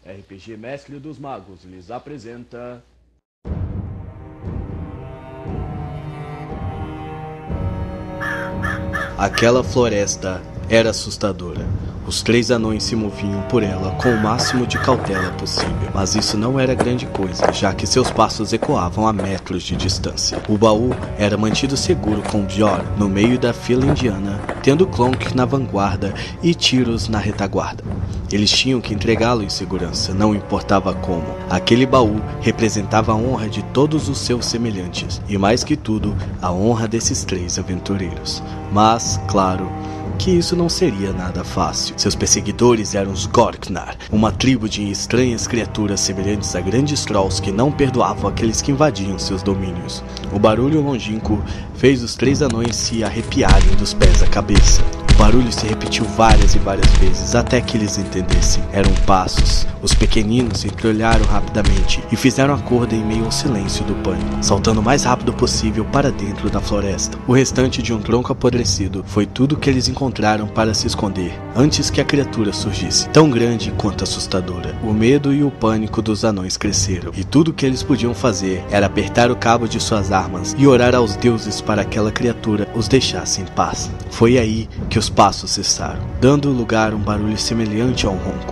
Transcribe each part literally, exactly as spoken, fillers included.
R P G Mestre dos Magos lhes apresenta... Aquela floresta era assustadora. Os três anões se moviam por ela com o máximo de cautela possível, mas isso não era grande coisa, já que seus passos ecoavam a metros de distância. O baú era mantido seguro com Bjorn no meio da fila indiana, tendo Clonk na vanguarda e Tiros na retaguarda. Eles tinham que entregá-lo em segurança, não importava como. Aquele baú representava a honra de todos os seus semelhantes, e mais que tudo, a honra desses três aventureiros. Mas, claro, que isso não seria nada fácil. Seus perseguidores eram os Gorknar, uma tribo de estranhas criaturas semelhantes a grandes trolls que não perdoavam aqueles que invadiam seus domínios. O barulho longínquo fez os três anões se arrepiarem dos pés à cabeça. O barulho se repetiu várias e várias vezes até que eles entendessem. Eram passos. Os pequeninos se entreolharam rapidamente e fizeram acordo em meio ao silêncio do pânico, saltando o mais rápido possível para dentro da floresta. O restante de um tronco apodrecido foi tudo que eles encontraram para se esconder antes que a criatura surgisse, tão grande quanto assustadora. O medo e o pânico dos anões cresceram, e tudo que eles podiam fazer era apertar o cabo de suas armas e orar aos deuses para que aquela criatura os deixasse em paz. Foi aí que os passos cessaram, dando lugar a um barulho semelhante a um ronco.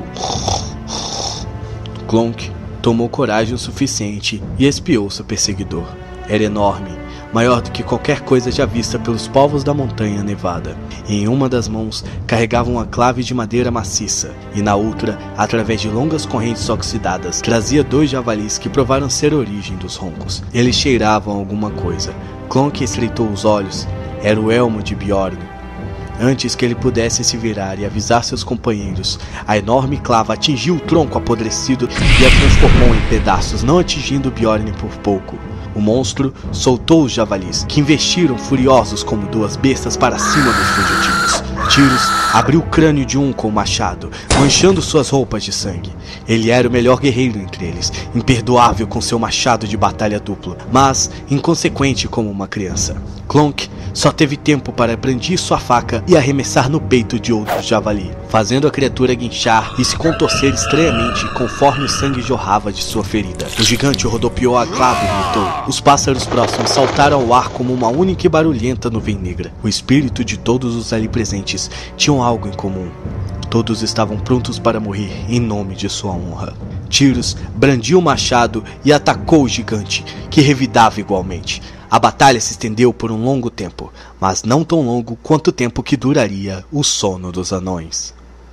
Clonk tomou coragem o suficiente e espiou seu perseguidor. Era enorme, maior do que qualquer coisa já vista pelos povos da Montanha Nevada. E em uma das mãos carregava uma clave de madeira maciça, e na outra, através de longas correntes oxidadas, trazia dois javalis que provaram ser a origem dos roncos. Eles cheiravam alguma coisa. Clonk estreitou os olhos. Era o elmo de Bjorn. Antes que ele pudesse se virar e avisar seus companheiros, a enorme clava atingiu o tronco apodrecido e a transformou em pedaços, não atingindo Bjorn por pouco. O monstro soltou os javalis, que investiram furiosos como duas bestas para cima dos fugitivos. Tiros abriu o crânio de um com o machado, manchando suas roupas de sangue. Ele era o melhor guerreiro entre eles, imperdoável com seu machado de batalha duplo, mas inconsequente como uma criança. Clonk só teve tempo para brandir sua faca e arremessar no peito de outro javali, fazendo a criatura guinchar e se contorcer estranhamente conforme o sangue jorrava de sua ferida. O gigante rodopiou a clava e gritou. Os pássaros próximos saltaram ao ar como uma única e barulhenta nuvem negra. O espírito de todos os ali presentes tinham algo em comum. Todos estavam prontos para morrer em nome de sua honra. Tiros brandiu o machado e atacou o gigante, que revidava igualmente. A batalha se estendeu por um longo tempo, mas não tão longo quanto o tempo que duraria o sono dos anões.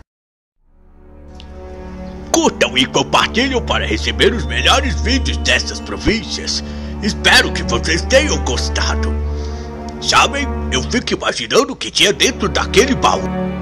Curtam e compartilham para receber os melhores vídeos dessas províncias. Espero que vocês tenham gostado. Sabem, eu fico imaginando o que tinha dentro daquele baú.